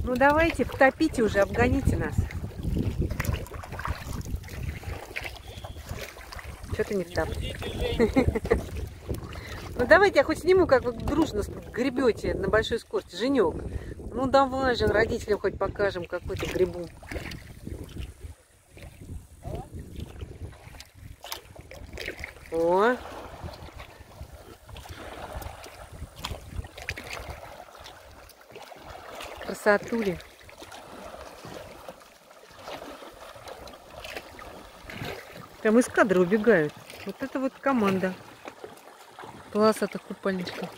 Ну давайте, потопите уже, обгоните нас. Что-то не так. Ну давайте я хоть сниму, как вы дружно гребете на большой скорости. Женек, ну давай же родителям хоть покажем какой-то грибу. О! Красотули. Прям из кадра убегают. Вот это вот команда. Класс от купальничков.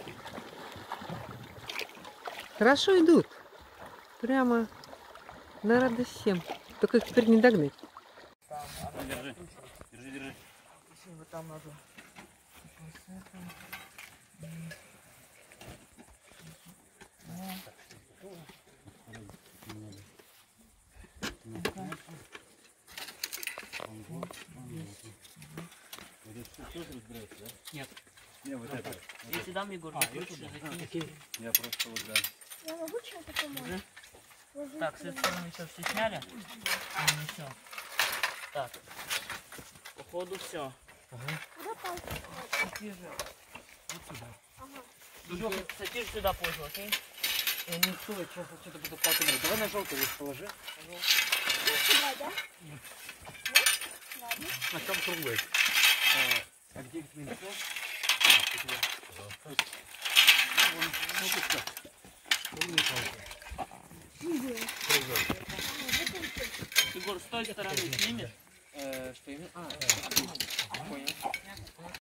Хорошо идут. Прямо на радость всем. Только их теперь не догнать. Держи, держи, держи. Вот там надо. Нет. Не, вот это. Если дам, Егор, Я просто вот, да. Я могу что-то помочь? Так, с этой стороны все сняли. Не все. Так. Походу все. Куда палки? Ага. Сатир сюда позже, окей? Не стоит, сейчас что-то буду покидать. Давай на желтый лист положи. Сюда, да? Нет? Ладно. А там круглый. А где минусов? Егор, с той стороны снимешь? Что именно? Понял.